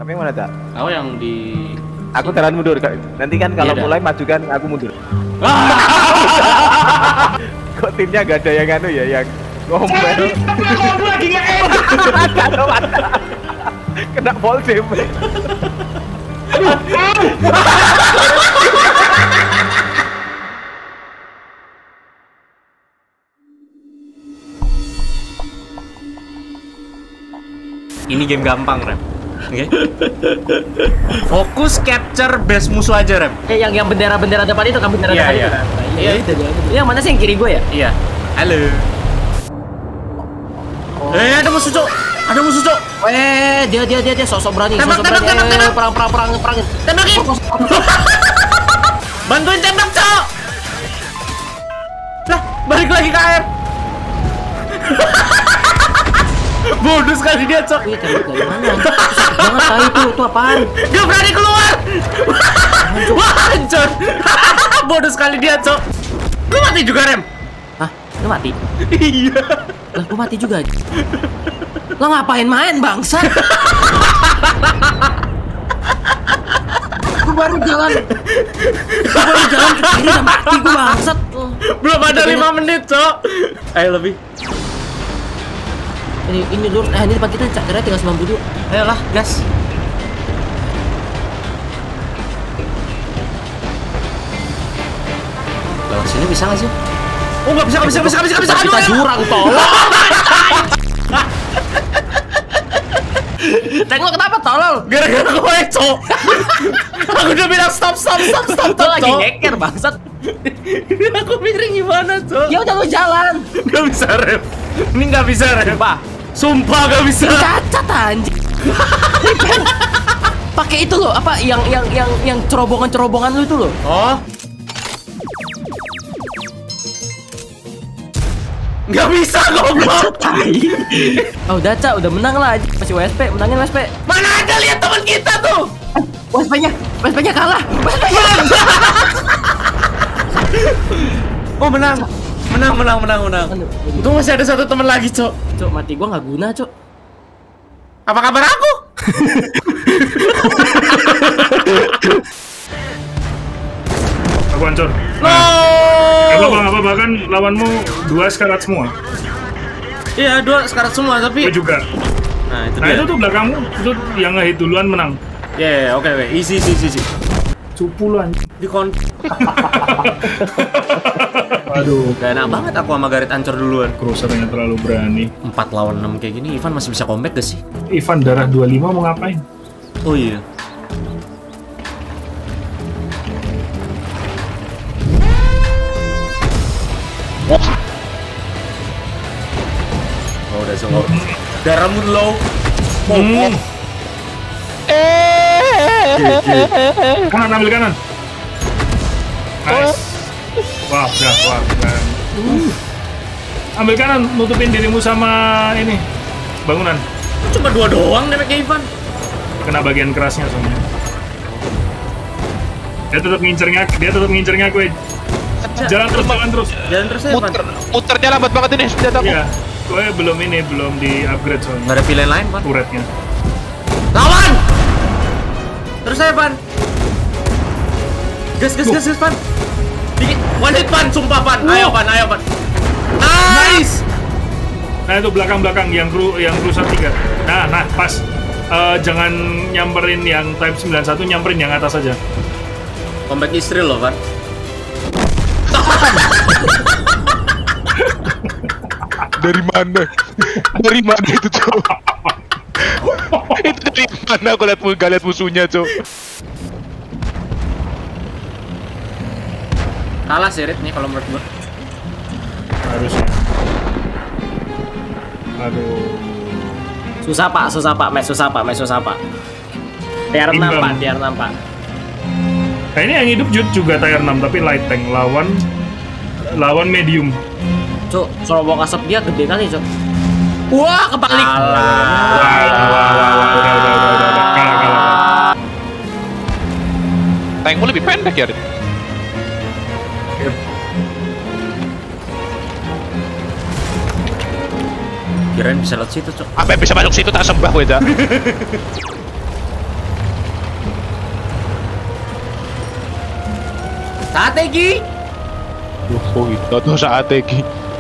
Kamu yang mana, Cak? Aku yang di... Aku jalan mundur. Nanti kan kalau mulai maju kan aku mundur. Kok timnya gak ada yang anu ya, yang ngomel. Aku lagi nge-aim. Kena ball damage. Ini game gampang, Rem. Oke. Fokus capture base musuh aja, Rem. Yang bendera-bendera depan itu kan bendera Iya, depan iya. itu kan. Iya, itu dia. Yang mana sih yang kiri gue ya? Iya. Halo. Ada musuh, Cok. Ada musuh, Cok. Dia sosok berani. Tembak, Sosok berani. tembak. Perangin. Tembakin. Bantuin tembak, Cok. Lah, balik lagi ke air. Bodoh sekali dia, Cok. Wih, tembak dari mana? Jangan tahu itu apaan? Gak berani keluar. Wah, hancur. Bodoh sekali dia, Cok. Lu mati juga, Rem? Hah? Lu mati? Iya. Lah, gua mati juga. Lah ngapain main, bangsat? Gua baru jalan ke kiri udah mati gua, bangsat. Belum ada 5 menit, Cok. Ayo lebih. Ini lurus. Ini depan kita caranya tinggal 92. Ayolah, gas. Lewat sini bisa nggak sih? Oh, nggak bisa. Kita jurang, tolong. Tank lo kenapa tolol? Gara-gara gue, Cok. Aku udah bilang stop, Lo lagi Cok. ngeker, bangsat. Aku mikirin gimana, Cok? Ya udah lo jalan. Nggak bisa, Rem. Ini nggak bisa, Rem. Sumpah nggak bisa. Cacat anjing. Pakai itu loh, apa yang cerobongan lu itu loh. Oh. Nggak bisa, goblok. Oh, udah, Cak, udah menang lah. Masih WSP, menangin WSP. Mana ada lihat teman kita tuh. WSP-nya kalah. Oh, menang. Untung masih ada satu teman lagi, Cok. Cok, mati gua nggak guna, Cok. Apa kabar aku? Aku hancur. No. Apa bahkan lawanmu 2 sekarat semua. Iya, 2 sekarat semua, tapi Gue juga. Nah, itu Nah, dia. itu tuh belakangmu, itu yang ngehit duluan menang. Ya, oke. Easy. Cupu lu anjing. Di kon. Aduh, Gak enak banget aku sama Garit ancur duluan. Cruiser-nya terlalu berani. 4 lawan 6 kayak gini, Ivan masih bisa comeback gak sih? Ivan darah 25 mau ngapain? Oh iya. Oh, udah sengok. Darahmu low. Kanan, ambil kanan. Nice. Wah, keren. Ambil kanan, nutupin dirimu sama ini bangunan. Cuma 2 doang damage-nya Ivan. Kena bagian kerasnya soalnya. Dia tetap ngincernya gue. Jalan terus. Jalan terus ya, Ivan. Muternya lambat banget ini senjataku. Iya, gue belum di upgrade soalnya. Nggak ada pilihan lain, Pan. Turretnya. Lawan! Terus saya, Pan. Gas, Pan. Dikit. One hit, Pan. Sumpah, Pan. Ayo, Pan. Nice! Nah itu belakang yang cruiser 3. Nah pas. Jangan nyamperin yang Type 91, nyamperin yang atas aja. Combat istri loh, Pan. Dari mana? Dari mana itu, Cok? Itu dari mana aku gak lihat musuhnya, Cok? Kalah sih, Rit, nih kalau menurut gua. Harusnya. Aduh. Susah pak, match susah pak. Tier 6 Imbang. pak, tier 6 pak. Nah ini yang hidup juga tier 6 tapi light tank lawan medium. Cuk, serobong asap dia gede kali, Cuk. Wah, kebalik. Udah. Kalah. Tankmu lebih pendek ya, Rit? Kirain bisa lewat situ, Cok. Apa yang bisa masuk situ tak sembah gue, Cak? Strategi. Oh itu tuh strategi.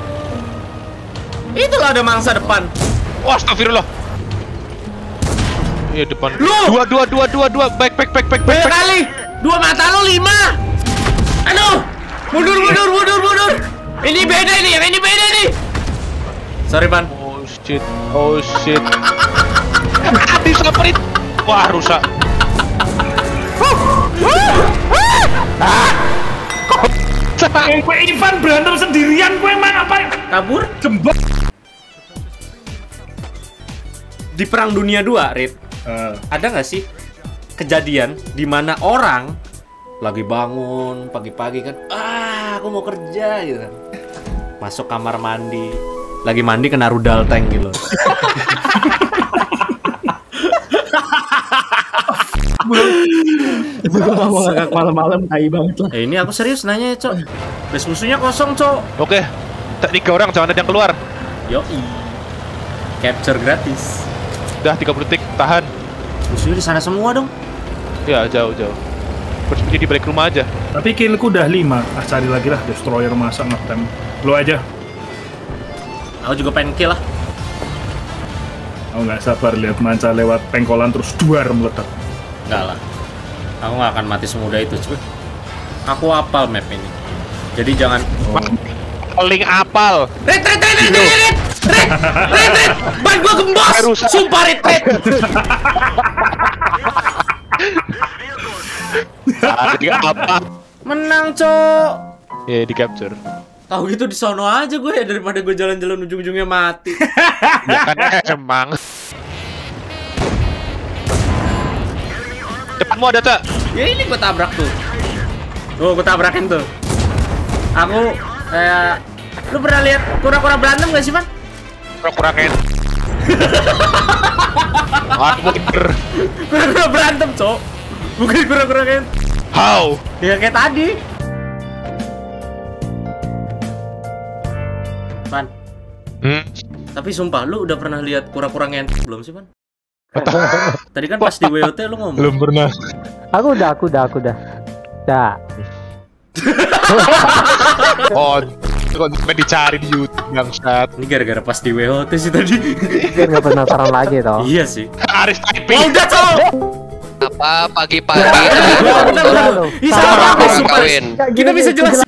Itulah ada mangsa depan. Wah, astagfirullah. Iya depan. Lu! Dua. Back. Banyak kali. 2 mata lo 5. Aduh. Mundur. Ini beda nih. Sorry, Pan. Oh shit. Disamperin. Wah, rusak. Gue Ivan berantem sendirian, gue emang apa? Kabur. Jembok. Di Perang Dunia 2, Rit. Ada nggak sih kejadian di mana orang lagi bangun pagi-pagi kan, aku mau kerja gitu kan, masuk kamar mandi, lagi mandi kena rudal tank gitu. Itu gua mau ngakak malam-malam tai banget lah. Ini aku serius nanya ya, Cok. Base musuhnya kosong, Cok. Oke. 3 orang jangan ada yang keluar. Yoi. Capture gratis. Udah 30 detik, tahan. Musuhnya di sana semua dong. Ya, jauh. Bersembunyi di balik rumah aja. Tapi killku udah 5. Cari lagi lah destroyer masa ngetem. Lu aja. Aku juga pengen kill lah. Aku nggak sabar lihat manca lewat pengkolan terus duar meledak. Enggak lah. Aku nggak akan mati semudah itu, cuy. Aku hafal map ini. Jadi jangan Paling apal. Red. Ban gua gembos. Sumpah Red. Apa? Menang, Cok. Ya, di capture. Tahu gitu di sono aja gue ya daripada gue jalan-jalan ujung-ujungnya mati. Ya kan emang. Depanmu ada tak? Ya ini gue tabrak tuh. Gue tabrakin tuh. Aku kayak lu pernah lihat kura-kura berantem gak sih, Man? Kurang-kurangin. Bener. Kura-kura berantem, Cok. Bukan kura-kura kan. How? Ya kayak tadi. Man. Tapi sumpah lu udah pernah lihat kura-kura ngentot belum sih, Man? Tadi kan pas di WOT lu ngomong. Belum pernah. Aku udah. Dah. Oh, kok sampai dicari di YouTube bangsat. Ini gara-gara pas di WOT sih tadi. Biar nggak penasaran lagi toh. Iya sih. Aris typing. Oh, udah, Cok. Apa pagi-pagi Benar. Ih, salah apa, sumpah. kawin. Kita bisa jelasin.